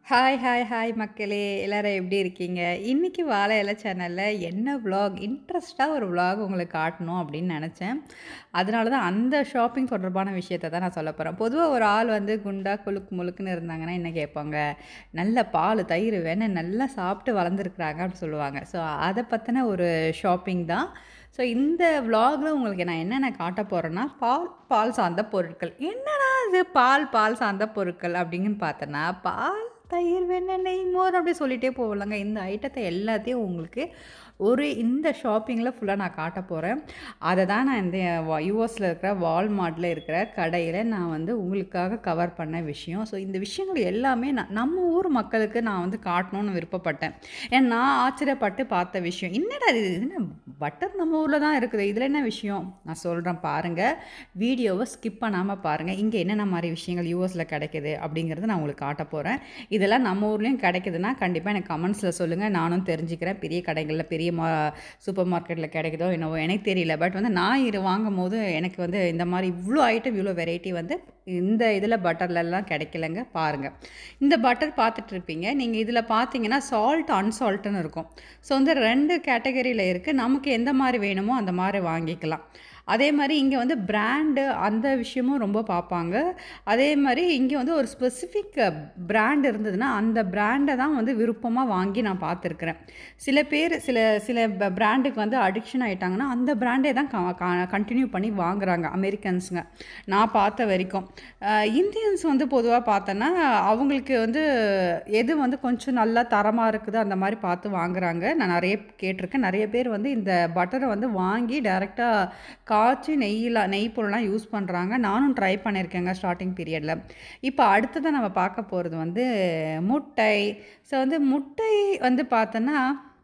Hi, hi, hi மக்களே! எல்லாரும் எப்படி இருக்கீங்க? இன்னைக்கு வாழை இலை சேனல்ல என்ன விளாக் இன்ட்ரெஸ்ட்டா ஒரு விளாக் உங்களுக்கு காட்டணும் அப்படின்னு நெனச்சேன். அதனால தான் அந்த ஷாப்பிங் தொடர்பான விஷயத்த தான் நான் சொல்லப் போறேன். பொதுவா ஒரு ஆள் வந்து குண்டா, கொழுக்கு முழுக்குன்னு இருந்தாங்கன்னா என்ன கேட்பாங்க? நல்ல பால், தயிர், வெண்ணெய் நல்லா சாப்பிட்டு வளர்ந்துருக்குறாங்க அப்படின்னு சொல்லுவாங்க. ஸோ அத பத்தின ஒரு ஷாப்பிங் தான். ஸோ இந்த விளாக்ல உங்களுக்கு நான் என்னென்ன காட்டப் போறேன்னா, பால், பால் சார்ந்த பொருட்கள். என்னடா இது பால், பால் சார்ந்த பொருட்கள் அப்படின்னு பார்த்தோன்னா, பால், தயிர், வெண்ணெய், நெய், மோர் அப்படி சொல்லிட்டே போகலாங்க. இந்த ஐட்டத்த எல்லாத்தையும் உங்களுக்கு இந்த ஷாப்பிங்கில ஃபுல்லா நான் காட்டப் போறேன். அத தான் நான் இந்த யுஎஸ்ல இருக்கிற வால்மார்ட்ல இருக்கிற கடையில நான் வந்து உங்களுக்காக கவர் பண்ண விஷயம். ஸோ இந்த விஷயங்கள் எல்லாமே நம்ம ஊர் மக்களுக்கு நான் வந்து காட்டணும்னு விருப்பப்பட்டேன். ஏன்னா நான் ஆச்சரியப்பட்டு பார்த்த விஷயம். என்னடா இது என்ன பட்டர் நம்ம ஊர்ல தான் இருக்குது. இதில என்ன விஷயம்? நான் சொல்றேன் பாருங்க. வீடியோவ ஸ்கிப் பண்ணாம பாருங்க. இங்க என்னென்ன மாரி விஷயங்கள் யுஎஸ்ல கிடைக்குது அப்படிங்கிறத நான் உங்களுக்கு காட்டப் போறேன். இதெல்லாம் நம்ம ஊர்லயும் கிடைக்குதுன்னா, கண்டிப்பா எனக்கு கமெண்ட்ஸ்ல சொல்லுங்க. நானும் தெரிஞ்சுக்கிறேன். பெரிய கடைகள்ல, பெரிய சூப்பர் மார்க்கெட்ல கிடைக்குதோ என்னவோ எனக்கு தெரியல. பட் வந்து நான் இது வாங்கும்போது எனக்கு வந்து இந்த மாரி இவ்ளோ ஐட்டம், இவ்ளோ வெரைட்டி வந்து இந்த இதில பட்டர்லலாம் கிடைக்கலங்க. பாருங்க. இந்த பட்டர் பார்த்துட்டு இருப்பீங்க. நீங்க இதில பார்த்தீங்கன்னா, சால்ட், அன்சால்ட்ன்னு இருக்கும். ஸோ வந்து 2 கேட்டகரியில இருக்கு. நமக்கு எந்த மாரி வேணுமோ அந்த மாரி வாங்கிக்கலாம். அதே மாரி இங்க வந்து பிராண்டு அந்த விஷயமும் ரொம்ப பார்ப்பாங்க. அதே மாரி இங்க வந்து ஒரு ஸ்பெசிஃபிக் பிராண்ட் இருந்ததுன்னா, அந்த பிராண்ட தான் வந்து விருப்பமா வாங்கி நான் பார்த்துருக்கிறேன். சில பேர் சில சில பிராண்டுக்கு வந்து அடிக்ஷன் ஆயிட்டாங்கன்னா, அந்த பிராண்டே தான் கன்டின்யூ பண்ணி வாங்குறாங்க அமெரிக்கன்ஸுங்க. நான் பார்த்த வரைக்கும். இந்தியன்ஸ் வந்து பொதுவா பார்த்தோன்னா, அவங்களுக்கு வந்து எது வந்து கொஞ்சம் நல்லா தரமா இருக்குதோ அந்த மாரி பார்த்து வாங்குறாங்க. நான் நெறைய கேட்டுருக்கேன். நெறைய பேர் வந்து இந்த பட்டர வந்து வாங்கி டைரக்ட்டா காய்ச்சி நெய் பொருள்லாம் யூஸ் பண்றாங்க. நானும் ட்ரை பண்ணியிருக்கேங்க ஸ்டார்ட்டிங் பீரியட்ல. இப்ப அடுத்ததா நம்ம பார்க்க போறது வந்து முட்டை. ஸோ வந்து முட்டை வந்து பார்த்தோன்னா,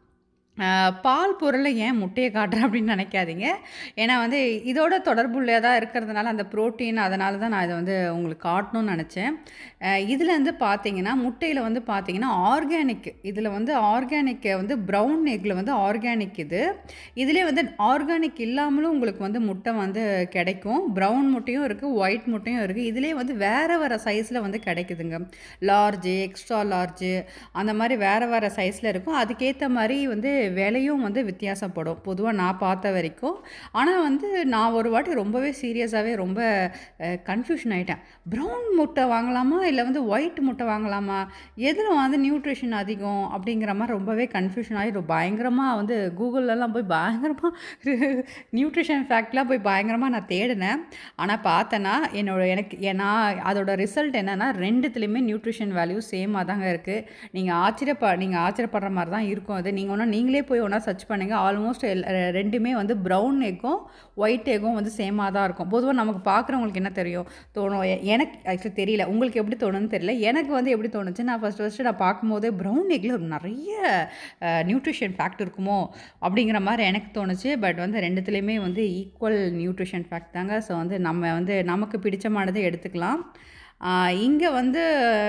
பால் பொருள்ல ஏன் முட்டைய காட்டுறேன் அப்படின்னு நினைக்காதீங்க. ஏன்னா வந்து இதோட தொடர்புள்ளதா இருக்கிறதுனால அந்த புரோட்டீன் அதனால தான் நான் இத வந்து உங்களுக்கு காட்டணும்னு நெனச்சேன். இதில வந்து பார்த்தீங்கன்னா, முட்டையில வந்து பார்த்தீங்கன்னா, ஆர்கானிக் இதில வந்து ஆர்கானிக் வந்து ப்ரவுன் எக்ல வந்து ஆர்கானிக் இது. இதிலே வந்து ஆர்கானிக் இல்லாமலும் உங்களுக்கு வந்து முட்டை வந்து கிடைக்கும். ப்ரவுன் முட்டையும் இருக்கு, ஒயிட் முட்டையும் இருக்கு. இதிலேயே வந்து வேற சைஸ்ல வந்து கிடைக்குதுங்க. லார்ஜு, எக்ஸ்ட்ரா லார்ஜு அந்த மாரி வேற சைஸ்ல இருக்கும். அதுக்கேத்த மாரி வந்து விலையும் வந்து வித்தியாசப்படும். பொதுவா நான் பார்த்த வரைக்கும். ஆனா வந்து நான் ஒரு வாட்டி ரொம்பவே சீரியஸாவே ரொம்ப கன்ஃப்யூஷன் ஆயிட்டேன். ப்ரவுன் முட்டை வாங்கலாமா? இல்ல வந்து ஒயிட் முட்டை வாங்கலாமா? எதுல வந்து நியூட்ரிஷன் அதிகம்? அப்படிங்கிற மாரி ரொம்பவே கன்ஃப்யூஷன் ஆயி பயங்கரமா வந்து கூகுள்லலாம் போய் பயங்கரமா நியூட்ரிஷன் ஃபேக்ட்லாம் போய் பயங்கரமா நான் தேடினேன். ஆனா பார்த்தேன்னா, நான் அதோட ரிசல்ட் என்னன்னா 2த்துலயுமே நியூட்ரிஷன் வேல்யூ சேமா தாங்க இருக்கு. நீங்க ஆச்சரியப்படுற மாரி தான் இருக்கும் அது. நீங்களே போய் ஒண்ணா சர்ச் பண்ணுங்க. ஆல்மோஸ்ட் 2மே வந்து ப்ரவுன் எக்கும், ஒயிட் எக்கும் வந்து சேமா தான் இருக்கும். பொதுவா நமக்கு பார்க்குறவங்களுக்கு என்ன தெரியும்? தோணும். எனக்கு ஆக்சுவலி தெரியல. உங்களுக்கு எப்படி தோணும்னு தெரியல. எனக்கு வந்து எப்படி தோணுச்சு, நான் ஃபர்ஸ்ட்டு நான் பார்க்கும்போதே ப்ரவுன் எக்ல நெறைய நியூட்ரிஷன் ஃபேக்ட் இருக்குமோ! அப்படிங்கிற மாரி எனக்கு தோணுச்சு. பட் வந்து 2த்துலயுமே வந்து ஈக்குவல் நியூட்ரிஷன் ஃபேக்ட் தாங்க. ஸோ வந்து நம்ம வந்து நமக்கு பிடிச்சமானத எடுத்துக்கலாம். ஆ இங்க வந்து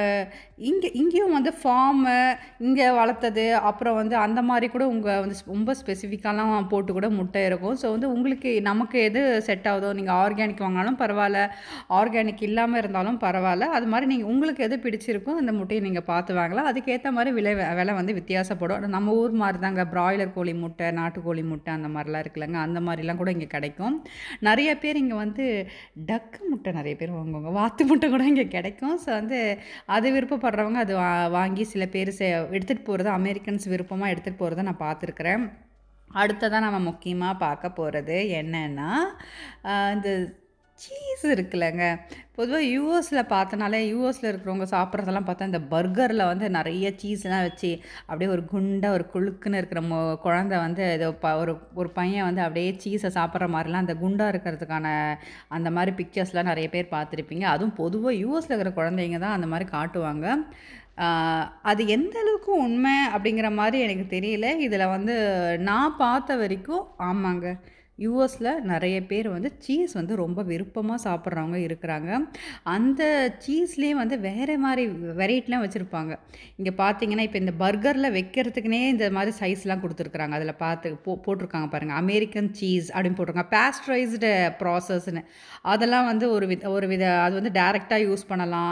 இங்கேயும் வந்து ஃபார்மு, இங்க வளர்த்தது, அப்புறம் வந்து அந்த மாரி கூட உங்க வந்து ரொம்ப ஸ்பெசிஃபிக்காலாம் போட்டு கூட முட்டை இருக்கும். ஸோ வந்து நமக்கு எது செட் ஆகுதோ, நீங்க ஆர்கானிக் வாங்கினாலும் பரவால்ல, ஆர்கானிக் இல்லாம இருந்தாலும் பரவால்ல. அது மாரி உங்களுக்கு எது பிடிச்சிருக்கோ அந்த முட்டைய நீங்க பார்த்து வாங்கலாம். அதுக்கேத்த மாரி விலை வந்து வித்தியாசப்படும். நம்ம ஊர் மாரி தாங்க பிராய்லர் கோழி முட்டை, நாட்டுக்கோழி முட்டை அந்த மாரிலாம் இருக்குல்லங்க. அந்த மாரிலாம் கூட இங்க கிடைக்கும். நெறைய பேர் இங்க வந்து டக்கு முட்டை நெறைய பேர் வாங்குவாங்க. வாத்து முட்டை கூட இங்க கிடைக்கும். ஸோ வந்து அது விருப்பப்படுறவங்க அது வாங்கி சில பேர் எடுத்துட்டு போறத அமெரிக்கன்ஸ் விருப்பமா எடுத்துட்டு போறத நான் பார்த்துருக்கிறேன். அடுத்ததா நம்ம முக்கியமா பார்க்க போறது என்னன்னா, இந்த சீஸ் இருக்குல்லங்க. பொதுவா யுஎஸ்ல இருக்கிறவங்க சாப்பிட்றதெல்லாம் பார்த்தா, இந்த பர்கர்ல வந்து நெறைய சீஸ்லாம் வச்சு, அப்படியே ஒரு குண்டா ஒரு கொழுக்குன்னு இருக்கிற குழந்தை வந்து ஏதோ ஒரு ஒரு பையன் வந்து அப்படியே சீஸ சாப்பிட்ற மாரிலாம் அந்த குண்டா இருக்கிறதுக்கான அந்த மாரி பிக்சர்ஸ்லாம் நெறைய பேர் பார்த்துருப்பீங்க. அதுவும் பொதுவா யுஎஸ்ல இருக்கிற குழந்தைங்க தான் அந்த மாரி காட்டுவாங்க. ஆ அது எந்த அளவுக்கு உண்மை அப்படிங்கிற மாரி எனக்கு தெரியல. இதில வந்து நான் பார்த்த வரைக்கும் ஆமாங்க. யுஎஸ்ல நெறைய பேர் வந்து சீஸ் வந்து ரொம்ப விருப்பமா சாப்பிட்றவங்க இருக்கிறாங்க. அந்த சீஸ்லயே வந்து வேற மாரி வெரைட்டிலாம் வச்சிருப்பாங்க. இங்க பார்த்தீங்கன்னா, இப்ப இந்த பர்கர்ல வைக்கிறதுக்குன்னே இந்த மாரி சைஸ்லாம் குடுத்துருக்காங்க. அதில போட்டிருக்காங்க பாருங்க. அமெரிக்கன் சீஸ் அப்படின்னு போட்டிருக்காங்க. பாஸ்டரைஸ்டு ப்ராசஸ்ன்னு. அதெல்லாம் வந்து ஒரு வித அது வந்து டைரக்ட்டா யூஸ் பண்ணலாம்.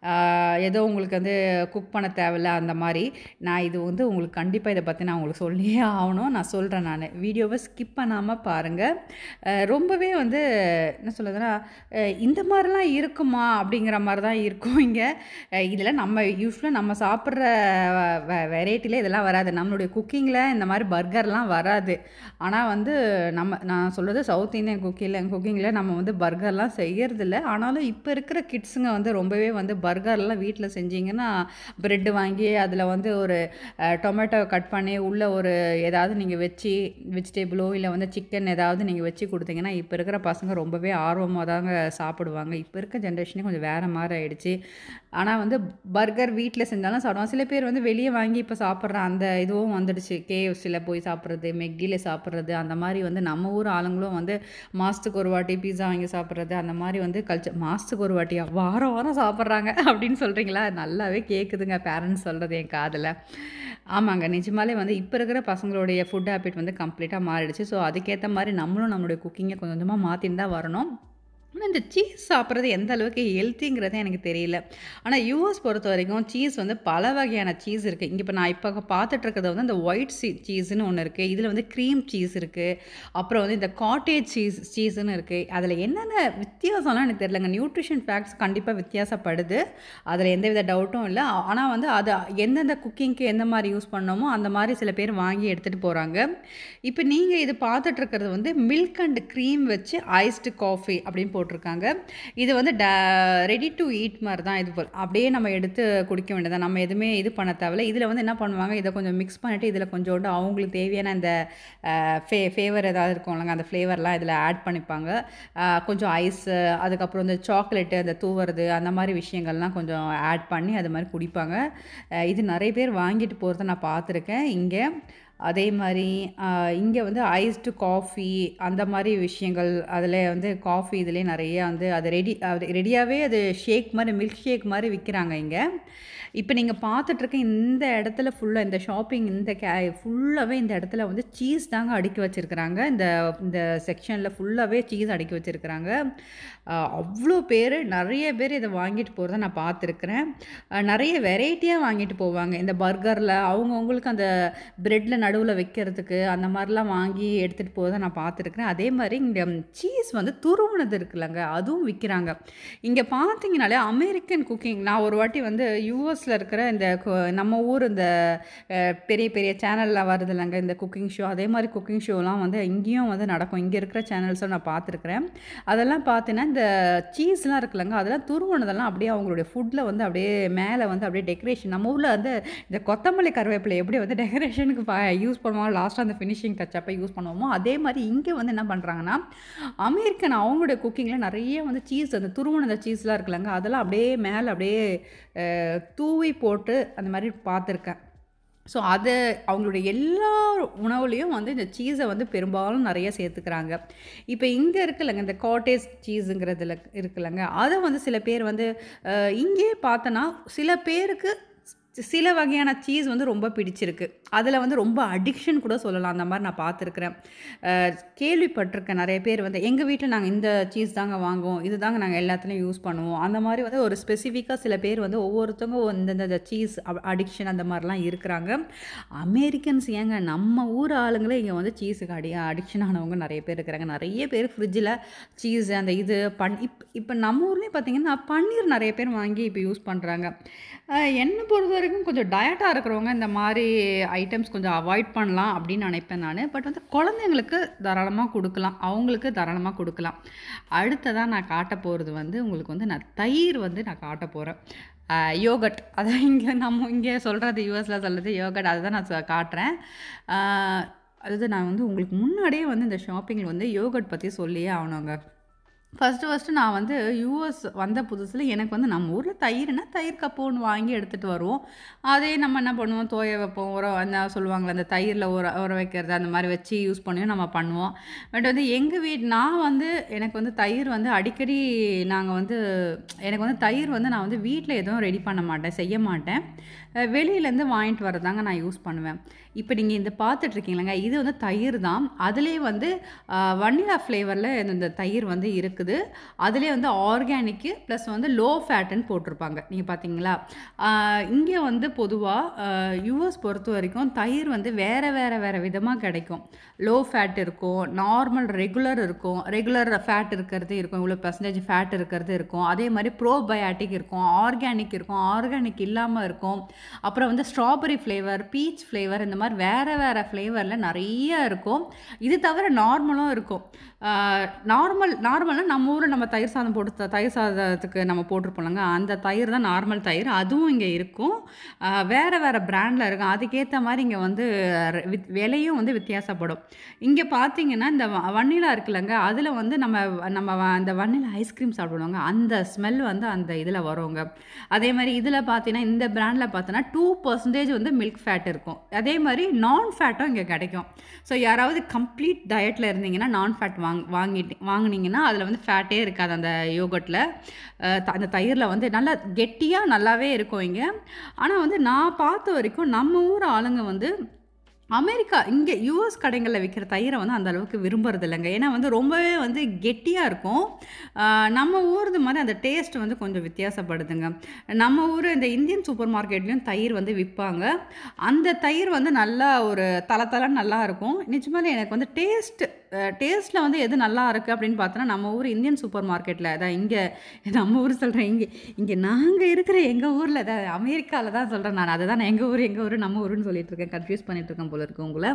ஏதோ உங்களுக்கு வந்து குக் பண்ண தேவையில்ல அந்த மாரி. நான் இது வந்து உங்களுக்கு கண்டிப்பா இத பத்தி நான் உங்களுக்கு சொல்லியே ஆவணும். நான் சொல்றேன் நானு. வீடியோவ ஸ்கிப் பண்ணாம பாருங்க. ரொம்பவே வந்து என்ன சொல்றதுன்னா, இந்த மாரிலாம் இருக்குமா? அப்படிங்கிற மாரி தான் இருக்கும் இங்க. இதில நம்ம யூசுவலா நம்ம சாப்பிடுற வெரைட்டில இதெல்லாம் வராது. நம்மளுடைய குக்கிங்கில இந்த மாரி பர்கர்லாம் வராது. ஆனா வந்து நான் சொல்றது சவுத் இந்தியன் குக்கிங்கில நம்ம வந்து பர்கர்லாம் செய்யறதில்ல. ஆனாலும் இப்ப இருக்கிற கிட்ஸுங்க வந்து ரொம்பவே வந்து பர்கர்லாம் வீட்ல செஞ்சீங்கன்னா, பிரெட் வாங்கி அதில வந்து ஒரு டொமேட்டோ கட் பண்ணி உள்ள ஒரு ஏதாவது நீங்க வச்சு வெஜிடபிளோ இல்ல வந்து சிக்கன் ஏதாவது நீங்க வச்சு குடுத்தீங்கன்னா, இப்ப இருக்கிற பசங்க ரொம்பவே ஆர்வமா தாங்க சாப்பிடுவாங்க. இப்ப இருக்க ஜெனரேஷனே கொஞ்சம் வேற மாரி ஆயிடுச்சு. ஆனா வந்து பர்கர் வீட்ல செஞ்சாலும் சாப்பிடுவாங்க. சில பேர் வந்து வெளிய வாங்கி இப்ப சாப்பிடுற அந்த இதுவும் வந்துடுச்சு. KFCல போய் சாப்பிடுறது, மெக்கில சாப்பிடுறது அந்த மாரி வந்து நம்ம ஊர் ஆளுங்களும் வந்து மாசத்துக்கு ஒரு வாட்டி பீஸா வாங்கி சாப்பிடுறது, அந்த மாரி வந்து மாசத்துக்கு ஒரு வாட்டியா? வாரம் வாரம் சாப்பிடுறாங்க அப்படின்னு சொல்றீங்களா? நல்லாவே கேட்குதுங்க பேரண்ட்ஸ் சொல்றது என் காதுல. ஆமாங்க. நிஜமாலே வந்து இப்ப இருக்கிற பசங்களுடைய ஃபுட் ஹேபிட் வந்து கம்ப்ளீட்டா மாறிடுச்சு. ஸோ அதுக்கேத்த மாரி நம்மளும் நம்மளுடைய குக்கிங்க கொஞ்சம் கொஞ்சமா மாத்தின்னு தான் வரணும். ஆனா, இந்த சீஸ் சாப்பிடுறது எந்த அளவுக்கு ஹெல்த்திங்கிறது எனக்கு தெரியல. ஆனா, யுஎஸ் பொறுத்தவரைக்கும் சீஸ் வந்து பல வகையான சீஸ் இருக்கு. இங்க இப்ப நான் பார்த்துட்டு இருக்கிறது வந்து அந்த ஒயிட் சீஸ்ன்னு ஒண்ணு இருக்கு. இதுல வந்து கிரீம் சீஸ் இருக்கு. அப்புறம் வந்து இந்த காட்டேஜ் சீஸ்ன்னு இருக்கு. அதுல என்னென்ன வித்தியாசம்லாம் எனக்கு தெரியலங்க. நியூட்ரிஷன் ஃபேக்ட்ஸ் கண்டிப்பா வித்தியாசப்படுது. அதுல எந்தவித டவுட்டும் இல்ல. ஆனா வந்து அது எந்தெந்த குக்கிங்க்கு எந்த மாரி யூஸ் பண்ணோமோ, அந்த மாரி சில பேர் வாங்கி எடுத்துட்டு போறாங்க. இப்ப நீங்க இது பார்த்துட்டு இருக்கிறது வந்து மில்க் அண்ட் கிரீம் வச்சு ஐஸ்டு காஃபி அப்படின்னு போட்டிருக்காங்க. இது வந்து ரெடி டூ ஈட் மாரி தான் இது போல். அப்படியே நம்ம எடுத்து குடிக்க வேண்டியதுதான். நம்ம எதுவுமே இது பண்ண தேவையில்ல. இதில வந்து என்ன பண்ணுவாங்க, இத கொஞ்சம் மிக்ஸ் பண்ணிட்டு இதில கொஞ்சோண்டு அவங்களுக்கு தேவையான அந்த ஃபேவர் ஏதாவது இருக்கும்லங்க, அந்த ஃப்ளேவர்லாம் இதில ஆட் பண்ணிப்பாங்க. கொஞ்சம் ஐஸு, அதுக்கப்புறம் இந்த சாக்லேட்டு அந்த தூவுறது அந்த மாரி விஷயங்கள்லாம் கொஞ்சம் ஆட் பண்ணி அது மாரி குடிப்பாங்க. இது நெறைய பேர் வாங்கிட்டு போறத நான் பார்த்துருக்கேன் இங்க. அதே மாரி இங்க வந்து ஐஸ்டு காஃபி அந்த மாரி விஷயங்கள், அதில வந்து காஃபி இதிலயே நெறைய வந்து அது ரெடியாவே அது ஷேக் மாரி மில்க் ஷேக் மாரி விக்கிறாங்க இங்க. இப்ப நீங்க பார்த்துட்டுருக்க இந்த இடத்துல ஃபுல்லா இந்த ஷாப்பிங் ஃபுல்லாவே இந்த இடத்துல வந்து சீஸ் தாங்க அடுக்கி வச்சிருக்கிறாங்க. இந்த இந்த செக்ஷன்ல ஃபுல்லாவே சீஸ் அடுக்கி வச்சிருக்கிறாங்க. அவ்ளோ பேரு நெறைய பேர் இத வாங்கிட்டு போறத நான் பார்த்துருக்கிறேன். நெறைய வெரைட்டியா வாங்கிட்டு போவாங்க. இந்த பர்கர்ல அவங்கவங்களுக்கு அந்த பிரெட்ல நடுவுல வைக்கிறதுக்கு அந்த மாரிலாம் வாங்கி எடுத்துட்டு போறத நான் பார்த்துருக்கிறேன். அதே மாரி இங்க சீஸ் வந்து துருவுனது இருக்குல்லங்க, அதுவும் விக்கிறாங்க. இங்க பார்த்தீங்கனாலே அமெரிக்கன் குக்கிங் நான் ஒரு வாட்டி வந்து யுஎஸ்ல இருக்கிற இந்த நம்ம ஊர் இந்த பெரிய பெரிய சேனல்லாம் வருதுல்லங்க இந்த குக்கிங் ஷோ, அதே மாரி குக்கிங் ஷோலாம் வந்து இங்கேயும் வந்து நடக்கும். இங்க இருக்கிற சேனல்ஸும் நான் பார்த்துருக்கிறேன். அதெல்லாம் பார்த்தீங்கன்னா, இந்த சீஸ்லாம் இருக்குல்லங்க, அதெல்லாம் துருவுனதெல்லாம் அப்படியே அவங்களுடைய ஃபுட்ல வந்து அப்படியே மேல வந்து அப்படியே டெக்கரேஷன் நம்ம ஊர்ல வந்து இந்த கொத்தமல்லி, கருவேப்பிலை எப்படி வந்து டெக்கரேஷனுக்கு யூஸ் பண்ணுவோம், லாஸ்ட்டா அந்த ஃபினிஷிங் டச் அப்ப யூஸ் பண்ணுவோமோ, அதே மாரி இங்க வந்து என்ன பண்றாங்கன்னா, அமெரிக்கன் அவங்களுடைய குக்கிங்ல நெறைய வந்து சீஸ் அந்த துருவுன அந்த சீஸ்லாம் இருக்குல்லங்க, அதெல்லாம் அப்படியே மேல அப்படியே தூவி போட்டு அந்த மாரி பார்த்துருக்கேன். ஸோ, அவங்களுடைய எல்லா உணவுலயும் வந்து இந்த சீஸ வந்து பெரும்பாலும் நெறைய சேர்த்துக்கிறாங்க. இப்ப இங்க இருக்குல்லங்க, இந்த காட்டேஜ் சீஸுங்கிறதுல இருக்குல்லங்க, அத வந்து சில பேர் வந்து இங்கேயே பார்த்தோன்னா, சில பேருக்கு சில வகையான சீஸ் வந்து ரொம்ப பிடிச்சிருக்கு. அதில வந்து ரொம்ப அடிக்ஷன் கூட சொல்லலாம். அந்த மாரி நான் பார்த்துருக்கிறேன். கேள்விப்பட்டிருக்கேன் நெறைய பேர் வந்து, எங்க வீட்ல நாங்க இந்த சீஸ் தாங்க வாங்குவோம். இது தாங்க நாங்க எல்லாத்துலயும் யூஸ் பண்ணுவோம். அந்த மாரி வந்து ஒரு ஸ்பெசிஃபிக்கா சில பேர் வந்து ஒவ்வொருத்தவங்க இந்தந்த சீஸ் அடிக்ஷன் அந்த மாரிலாம் இருக்கிறாங்க. அமெரிக்கன்ஸ் ஏங்க நம்ம ஊர் ஆளுங்களே இங்க வந்து சீஸுக்கு அடிக்ஷன் ஆனவங்க நெறைய பேர் இருக்கிறாங்க. நெறைய பேர் ஃப்ரிட்ஜில சீஸ் அந்த இது இப்ப நம்ம ஊர்லயும் பார்த்தீங்கன்னா, பன்னீர் நெறைய பேர் வாங்கி இப்ப யூஸ் பண்றாங்க. என்ன பொறுத்தவரைக்கும் கொஞ்சம் டயட்டா இருக்கிறவங்க இந்த மாரி ஐட்டம்ஸ் கொஞ்சம் அவாய்ட் பண்ணலாம் அப்படின்னு நினைப்பேன் நானு. பட் வந்து குழந்தைங்களுக்கு தாராளமா குடுக்கலாம். அவங்களுக்கு தாராளமா குடுக்கலாம். அடுத்ததா நான் காட்டப் போறது வந்து உங்களுக்கு வந்து நான் தயிர் வந்து நான் காட்டப் போறேன். யோகர்ட் அதான் நம்ம இங்க சொல்றது யுஎஸ்ல சொல்றது யோகர்ட் அதுதான் நான் காட்டுறேன். அ அதாவது நான் வந்து உங்களுக்கு முன்னாடியே வந்து இந்த ஷாப்பிங்ல வந்து யோகர்ட் பத்தி சொல்லியே ஆவணுங்க. ஃபர்ஸ்ட்டு நான் வந்து யுஎஸ் வந்த புதுசுல எனக்கு வந்து நம்ம ஊர்ல தயிர்னா, தயிர் கப்பு ஒண்ணு வாங்கி எடுத்துட்டு வருவோம். அதே நம்ம என்ன பண்ணுவோம், தோய வைப்போம். அந்த சொல்லுவாங்கல்ல, அந்த தயிர்ல ஊற ஊற வைக்கிறது அந்த மாரி வச்சு யூஸ் பண்ணியும் நம்ம பண்ணுவோம். பட் வந்து நான் வந்து எனக்கு வந்து தயிர் வந்து அடிக்கடி நாங்க வந்து எனக்கு வந்து தயிர் வந்து நான் வந்து வீட்ல எதுவும் ரெடி பண்ண மாட்டேன், செய்ய மாட்டேன். வெளியிலேருந்து வாங்கிட்டு வரதாங்க நான் யூஸ் பண்ணுவேன். இப்போ நீங்கள் இந்த பார்த்துட்ருக்கீங்களங்க, இது வந்து தயிர் தான். அதிலேயே வந்து வனிலா ஃப்ளேவரில் இந்த தயிர் வந்து இருக்குது. அதிலே வந்து ஆர்கானிக்கு ப்ளஸ் வந்து லோ ஃபேட்டுன்னு போட்டிருப்பாங்க. நீங்கள் பார்த்தீங்களா? இங்கே வந்து பொதுவாக யுஎஸ் பொறுத்த வரைக்கும் தயிர் வந்து வேறு விதமாக கிடைக்கும். லோ ஃபேட் இருக்கும், நார்மல் ரெகுலர் இருக்கும், ரெகுலர் ஃபேட் இருக்கிறது இருக்கும், இவ்வளோ பெர்சன்டேஜ் ஃபேட் இருக்கிறது இருக்கும். அதே மாதிரி ப்ரோபயாட்டிக் இருக்கும், ஆர்கானிக் இருக்கும், ஆர்கானிக் இல்லாமல் இருக்கும். அப்புறம் வந்து ஸ்ட்ராபெரி ஃப்ளேவர், பீச் ஃப்ளேவர், இந்த மாதிரி வேறு ஃப்ளேவரில் நிறைய இருக்கும். இது தவிர நார்மலும் இருக்கும். நார்மல்னா நம்ம ஊரில் நம்ம தயிர் சாதம் போட்டு தயிர் சாதத்துக்கு நம்ம போட்டிருப்போம்லங்க, அந்த தயிர் தான் நார்மல் தயிர். அதுவும் இங்கே இருக்கும். வேறு பிராண்டில் இருக்கும். அதுக்கேற்ற மாதிரி இங்கே வந்து விலையும் வந்து வித்தியாசப்படும். இங்கே பார்த்தீங்கன்னா இந்த வனிலா இருக்குல்லங்க, அதில் வந்து நம்ம அந்த வனிலா ஐஸ்கிரீம் சாப்பிடுவாங்க, அந்த ஸ்மெல் வந்து அந்த இதில் வருங்க. அதே மாதிரி இதில் பார்த்தீங்கன்னா இந்த பிராண்டில் பார்த்தோன்னா 2% வந்து மில்க் ஃபேட் இருக்கும். அதே மாதிரி நான் ஃபேட்டும் இங்கே கிடைக்கும். ஸோ யாராவது கம்ப்ளீட் டயட்டில் இருந்தீங்கன்னா நான் ஃபேட் வாங்கினீங்கன்னா அதில் வந்து ஃபேட்டே இருக்காது அந்த யோகர்ட்டில். அந்த தயிரில் வந்து நல்லா கெட்டியாக நல்லாவே இருக்கும் இங்கே. ஆனால் வந்து நான் பார்த்த வரைக்கும் நம்ம ஊர் ஆளுங்க வந்து அமெரிக்கா இங்கே யுஎஸ் கடைகளில் விற்கிற தயிரை வந்து அந்த அளவுக்கு விரும்புறது இல்லைங்க. ஏன்னா வந்து ரொம்பவே வந்து கெட்டியாக இருக்கும். நம்ம ஊர்து மாதிரி அந்த டேஸ்ட் வந்து கொஞ்சம் வித்தியாசப்படுதுங்க. நம்ம ஊர் இந்த இந்தியன் சூப்பர் மார்க்கெட்லேயும் தயிர் வந்து விற்பாங்க. அந்த தயிர் வந்து நல்லா ஒரு தளன்னு நல்லா இருக்கும். நிஜமாலே எனக்கு வந்து டேஸ்ட்டில் வந்து எது நல்லா இருக்குது அப்படின்னு பார்த்தோன்னா நம்ம ஊர் இந்தியன் சூப்பர் மார்க்கெட்டில் அதான் இங்கே நம்ம ஊர் சொல்கிறேன். இங்கே நாங்கள் இருக்கிற எங்கள் ஊரில் அதாவது அமெரிக்காவில் தான் சொல்கிறேன் நான். அதை தான் எங்கள் ஊர் நம்ம ஊருன்னு சொல்லிட்டு இருக்கேன். கன்ஃபியூஸ் பண்ணிட்டு இருக்கேன் போல இருக்கு உங்களை.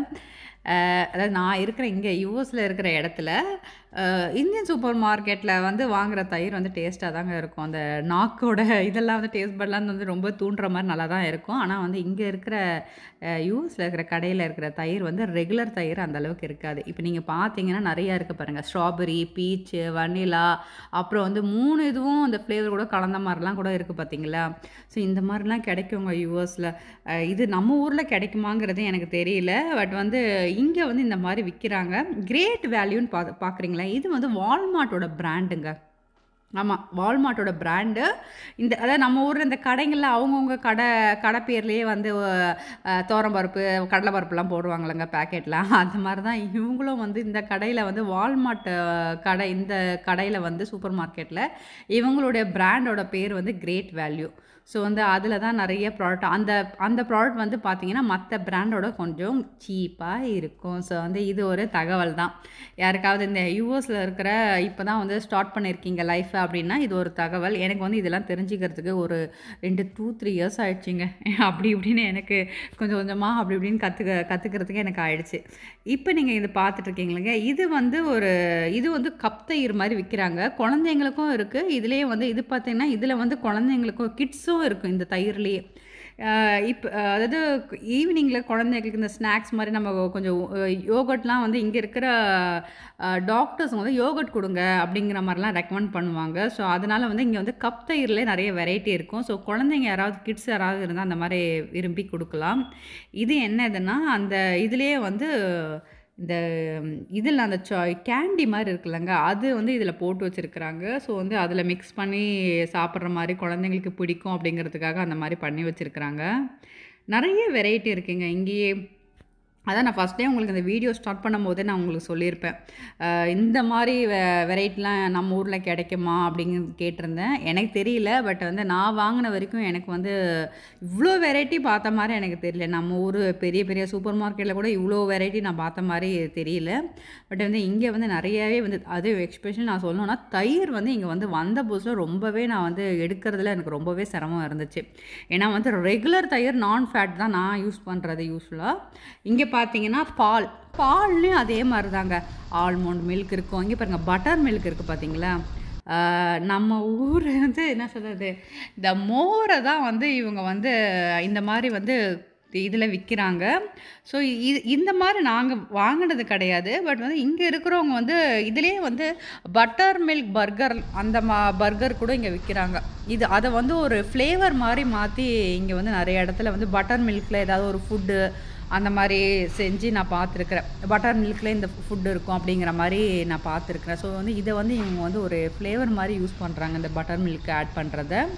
அதாவது நான் இருக்கிற இங்கே யூஎஸில் இருக்கிற இடத்துல இந்தியன் சூப்பர் மார்க்கெட்டில் வந்து வாங்குகிற தயிர் வந்து டேஸ்ட்டாக தாங்க இருக்கும். அந்த நாக்கோட இதெல்லாம் வந்து டேஸ்ட் பட்லாம் வந்து ரொம்ப தூண்டுற மாதிரி நல்லா தான் இருக்கும். ஆனால் வந்து இங்கே இருக்கிற யூஎஸில் இருக்கிற கடையில் இருக்கிற தயிர் வந்து ரெகுலர் தயிர் அந்தளவுக்கு இருக்காது. இப்போ நீங்கள் பார்த்தீங்கன்னா நிறையா இருக்குது பாருங்கள். ஸ்ட்ராபெரி, பீச்சு, வனிலா, அப்புறம் வந்து 3 இதுவும் அந்த ஃப்ளேவர் கூட கலந்த மாதிரிலாம் கூட இருக்குது பார்த்தீங்களா? ஸோ இந்த மாதிரிலாம் கிடைக்குங்க யூஎஸில். இது நம்ம ஊரில் கிடைக்குமாங்கிறது எனக்கு தெரியல. பட் வந்து இங்கே வந்து இந்த மாதிரி விற்கிறாங்க. கிரேட் வேல்யூன்னு பார்க்குறீங்களா? இது வந்து வால்மார்ட்டோட பிராண்டுங்க. ஆமாம், வால்மார்ட்டோட பிராண்டு. அதாவது நம்ம ஊரில் இந்த கடைங்களில் அவங்கவுங்க கடை பேர்லேயே வந்து துவரம்பருப்பு, கடலைப்பருப்புலாம் போடுவாங்களேங்க பேக்கெட்லாம். அந்த மாதிரி தான் இவங்களும் வந்து இந்த கடையில் வந்து வால்மார்ட் கடை, இந்த கடையில் வந்து சூப்பர் மார்க்கெட்டில் இவங்களுடைய பிராண்டோட பேர் வந்து கிரேட் வேல்யூ. ஸோ வந்து அதில் தான் நிறைய ப்ராடக்ட் அந்த ப்ராடக்ட் வந்து பார்த்திங்கன்னா மற்ற பிராண்டோட கொஞ்சம் சீப்பாக இருக்கும். ஸோ வந்து இது ஒரு தகவல் தான். யாருக்காவது இந்த யூஎஸில் இருக்கிற இப்போ தான் வந்து ஸ்டார்ட் பண்ணியிருக்கீங்க லைஃப் அப்படின்னா இது ஒரு தகவல். எனக்கு வந்து இதெல்லாம் தெரிஞ்சுக்கிறதுக்கு ஒரு 2-3 இயர்ஸ் ஆகிடுச்சிங்க. அப்படி இப்படின்னு எனக்கு கொஞ்சம் கொஞ்சமாக அப்படி இப்படின்னு கற்றுக்கிறதுக்கு எனக்கு ஆயிடுச்சு. இப்போ நீங்கள் இது பார்த்துட்ருக்கீங்களேங்க, இது வந்து கப் தயிர் மாதிரி விற்கிறாங்க. குழந்தைங்களுக்கும் இருக்குது. இதுலேயே வந்து இது பார்த்திங்கன்னா இதில் வந்து குழந்தைங்களுக்கும் கிட்ஸும் இருக்கும் இந்த தயிர்லேயே. இப்போ அதாவது ஈவினிங்கில் குழந்தைங்களுக்கு இந்த ஸ்நாக்ஸ் மாதிரி நம்ம கொஞ்சம் யோகர்ட்லாம் வந்து இங்கே இருக்கிற டாக்டர்ஸ் வந்து யோகர்ட் கொடுங்க அப்படிங்கிற மாதிரிலாம் ரெக்கமெண்ட் பண்ணுவாங்க. ஸோ அதனால் வந்து இங்கே வந்து கப் தயிர்லேயே நிறைய வெரைட்டி இருக்கும். ஸோ குழந்தைங்க யாராவது கிட்ஸ் யாராவது இருந்தால் அந்த மாதிரி விரும்பி கொடுக்கலாம். இது என்னதுன்னா அந்த இதுலேயே வந்து இந்த இதில் அந்த கேண்டி மாதிரி இருக்குல்லங்க, அது வந்து இதில் போட்டு வச்சுருக்குறாங்க. ஸோ வந்து அதில் மிக்ஸ் பண்ணி சாப்பிட்ற மாதிரி குழந்தைங்களுக்கு பிடிக்கும் அப்படிங்கிறதுக்காக அந்த மாதிரி பண்ணி வச்சுருக்குறாங்க. நிறைய வெரைட்டி இருக்குங்க இங்கேயே. அதான் நான் ஃபஸ்ட் டைம் உங்களுக்கு இந்த வீடியோ ஸ்டார்ட் பண்ணும்போதே நான் உங்களுக்கு சொல்லியிருப்பேன். இந்த மாதிரி வெரைட்டிலாம் நம்ம ஊரில் கிடைக்குமா அப்படின்னு கேட்டிருந்தேன். எனக்கு தெரியல. பட் வந்து நான் வாங்கின வரைக்கும் எனக்கு வந்து இவ்வளோ வெரைட்டி பார்த்த மாதிரி எனக்கு தெரியல. நம்ம ஊர் பெரிய சூப்பர் மார்க்கெட்டில் கூட இவ்வளோ வெரைட்டி நான் பார்த்த மாதிரி தெரியல. பட் வந்து இங்கே வந்து நிறையாவே வந்து அது எக்ஸ்பெஷலி நான் சொல்லணுன்னா தயிர் வந்து இங்கே வந்து வந்த புதுசில் ரொம்பவே நான் வந்து எடுக்கிறதுல எனக்கு ரொம்பவே சிரமம் இருந்துச்சு. ஏன்னா வந்து ரெகுலர் தயிர் நான் ஃபேட் தான் நான் யூஸ் பண்ணுறது யூஸ்ஃபுல்லாக. இங்கே பார்த்தீங்கன்னா பால்லையும் அதே மாதிரி தாங்க. ஆல்மண்ட் மில்க் இருக்கும். இங்கே பாருங்கள் பட்டர் மில்க் இருக்குது பார்த்தீங்களா? நம்ம ஊர் வந்து என்ன சொல்கிறது, இந்த மோரை தான் வந்து இவங்க வந்து இந்த மாதிரி வந்து இதில் விற்கிறாங்க. ஸோ இந்த மாதிரி நாங்கள் வாங்கினது கிடையாது. பட் வந்து இங்கே இருக்கிறவங்க வந்து இதிலே வந்து பட்டர் மில்க் பர்கர் அந்த பர்கர் கூட இங்கே விற்கிறாங்க. அதை வந்து ஒரு ஃப்ளேவர் மாதிரி மாற்றி இங்கே வந்து நிறைய இடத்துல வந்து பட்டர் மில்கில் ஏதாவது ஒரு ஃபுட்டு அந்த மாதிரி செஞ்சு நான் பார்த்துருக்குறேன். பட்டர் மில்கில் இந்த ஃபுட்டு இருக்கும் அப்படிங்கிற மாதிரி நான் பார்த்துருக்குறேன். ஸோ வந்து இதை வந்து இவங்க வந்து ஒரு ஃப்ளேவர் மாதிரி யூஸ் பண்ணுறாங்க, இந்த பட்டர் மில்க் ஆட் பண்ணுறத.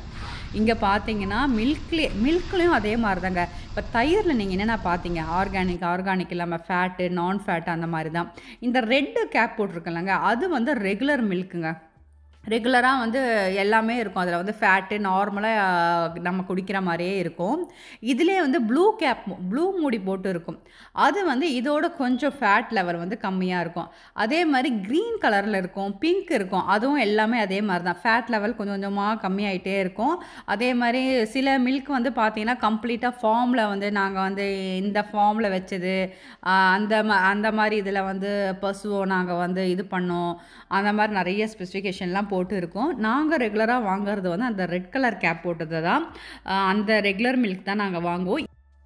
இங்கே பார்த்தீங்கன்னா மில்க்லேயும் அதே மாதிரி தாங்க. இப்போ தயிரில் நீங்கள் என்னென்ன பார்த்தீங்க, ஆர்கானிக் இல்லாமல் ஃபேட்டு, நான் ஃபேட்டு அந்த மாதிரி தான். இந்த ரெட்டு கேப் போட்டிருக்கலங்க, அது வந்து ரெகுலர் மில்க்குங்க. ரெகுலரா வந்து எல்லாமே இருக்கும். அதில வந்து ஃபேட்டு நார்மலா நம்ம குடிக்கிற மாரியே இருக்கும். இதிலேயே வந்து ப்ளூ மூடி போட்டு இருக்கும். அது வந்து இதோட கொஞ்சம் ஃபேட் லெவல் வந்து கம்மியா இருக்கும். அதே மாரி கிரீன் கலர்ல இருக்கும், பிங்க் இருக்கும். அதுவும் எல்லாமே அதே மாரி தான். ஃபேட் லெவல் கொஞ்சம் கொஞ்சமா கம்மியாயிட்டே இருக்கும். அதே மாரி சில மில்க் வந்து பார்த்தீங்கன்னா, கம்ப்ளீட்டா ஃபார்ம்ல வந்து நாங்க வந்து இந்த ஃபார்ம்ல வச்சது, அந்த மாரி இதில வந்து பசுவ நாங்க வந்து இது பண்ணோம். அந்த மாரி நெறைய ஸ்பெசிஃபிகேஷன்லாம் போட்டு இருக்கும். நாங்க ரெகுலரா வாங்குறது வந்து அந்த ரெட் கலர் கேப் போட்டது தான். அந்த ரெகுலர் மில்க் தான் நாங்க வாங்குவோம்.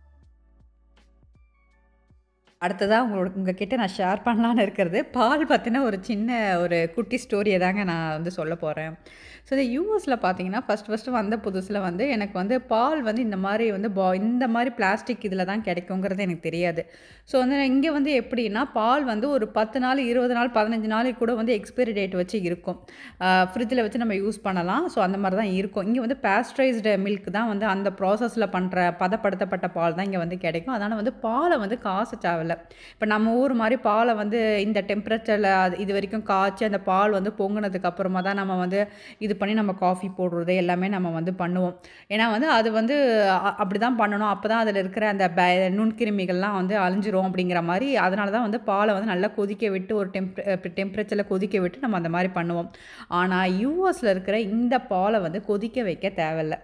அடுத்ததா உங்ககிட்ட நான் ஷேர் பண்ணலான்னு இருக்கிறது, பால் பத்தின ஒரு சின்ன ஒரு குட்டி ஸ்டோரிய தாங்க நான் வந்து சொல்ல போறேன். ஸோ இந்த யுஎஸ்ல பார்த்தீங்கன்னா, ஃபர்ஸ்ட்டு வந்த புதுசுல வந்து எனக்கு வந்து பால் வந்து இந்த மாரி வந்து இந்த மாரி பிளாஸ்டிக் இதில தான் கிடைக்குங்கிறது எனக்கு தெரியாது. ஸோ வந்து இங்க வந்து எப்படின்னா, பால் வந்து ஒரு 10 நாள், 20 நாள், 15 நாளைக்கு கூட வந்து எக்ஸ்பைரி டேட் வச்சு இருக்கும். ஃப்ரிட்ஜில வச்சு நம்ம யூஸ் பண்ணலாம். ஸோ அந்த மாரி தான் இருக்கும். இங்க வந்து பாஸ்டரைஸ்டு மில்க் தான் வந்து அந்த ப்ராசஸ்ல பண்ற பதப்படுத்தப்பட்ட பால் தான் இங்க வந்து கிடைக்கும். அதனால வந்து பால வந்து காச தேவையில்ல. இப்ப நம்ம ஊர் மாரி பால வந்து இந்த டெம்பரேச்சர்ல இதுவரைக்கும் காய்ச்சி அந்த பால் வந்து பொங்குனதுக்கு அப்புறமா தான் நம்ம வந்து இது பண்ணி நம்ம காஃபி போடுறது எல்லாமே நம்ம வந்து பண்ணுவோம். ஏன்னா வந்து அது வந்து அப்படிதான் பண்ணணும். அப்பதான் அதில இருக்கிற அந்த நுண்கிருமிகள்லாம் வந்து அழிஞ்சிரும் அப்படிங்கிற மாரி, அதனால தான் வந்து பால வந்து நல்லா கொதிக்க விட்டு ஒரு டெம்பரேச்சர்ல கொதிக்க விட்டு நம்ம அந்த மாரி பண்ணுவோம். ஆனா யுஎஸ்ல இருக்கிற இந்த பால வந்து கொதிக்க வைக்க தேவையில்ல.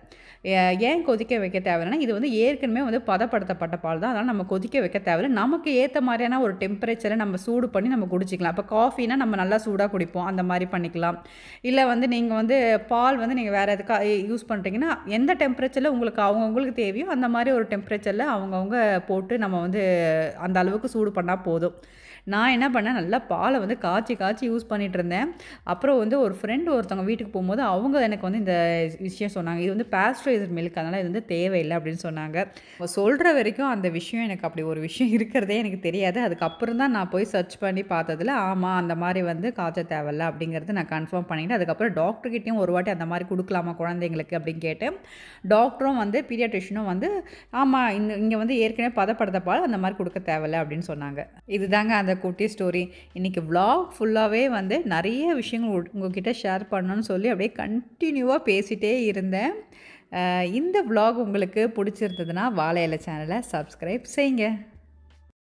ஏன் கொதிக்க வைக்க தேவையில்லன்னா, இது வந்து ஏற்கனவே வந்து பதப்படுத்தப்பட்ட பால் தான். அதனால நம்ம கொதிக்க வைக்க தேவையில்ல. நமக்கு ஏத்த மாரியான ஒரு டெம்பரேச்சர நம்ம சூடு பண்ணி நம்ம குடிச்சிக்கலாம். இப்ப காஃபினா நம்ம நல்லா சூடா குடிப்போம். அந்த மாரி பண்ணிக்கலாம். இல்ல வந்து நீங்க வந்து பால் வந்து நீங்க வேற எதுக்கா யூஸ் பண்றீங்கன்னா, எந்த டெம்பரேச்சர்ல உங்களுக்கு அவங்கவங்களுக்கு தேவையோ, அந்த மாரி ஒரு டெம்பரேச்சர்ல அவங்கவங்க போட்டு நம்ம வந்து அந்த அளவுக்கு சூடு பண்ணா போதும். நான் என்ன பண்ணேன், நல்லா பால வந்து காய்ச்சி காய்ச்சி யூஸ் பண்ணிட்டுருந்தேன். அப்புறம் வந்து ஒரு ஃப்ரெண்ட் ஒருத்தவங்க வீட்டுக்கு போம்போது, அவங்க எனக்கு வந்து இந்த விஷயம் சொன்னாங்க. இது வந்து பாஸ்டரைஸ்டு மில்க் அதனால இது வந்து தேவையில்ல அப்படின்னு சொன்னாங்க. அவங்க சொல்ற வரைக்கும் அந்த விஷயம் எனக்கு அப்படி ஒரு விஷயம் இருக்கிறதே எனக்கு தெரியாது. அதுக்கப்புறம் தான் நான் போய் சர்ச் பண்ணி பார்த்ததுல, ஆமா அந்த மாரி வந்து காய்ச்ச தேவையில்ல அப்படிங்கிறத நான் கன்ஃபார்ம் பண்ணிக்கிட்டேன். அதுக்கப்புறம் டாக்டர் கிட்டயும் ஒரு வாட்டி அந்த மாரி குடுக்கலாமா குழந்தைங்களுக்கு அப்படின்னு கேட்டேன். டாக்டரும் வந்து பீடியாட்ரிஷியனும் வந்து, ஆமா இங்க வந்து ஏற்கனவே பதப்படுத்த பால் அந்த மாரி குடுக்க தேவையில்ல அப்படின்னு சொன்னாங்க. இதுதாங்க அந்த குட்டி ஸ்டோரி. இன்னைக்கு விளாக் ஃபுல்லாவே வந்து நெறைய விஷயங்கள் உங்ககிட்ட ஷேர் பண்ணணும்னு சொல்லி அப்படியே கன்டினியூவா பேசிட்டே இருந்தேன். இந்த விளாக் உங்களுக்கு பிடிச்சிருந்ததுன்னா, வாழை இலை சேனல சப்ஸ்கிரைப் செய்யுங்க.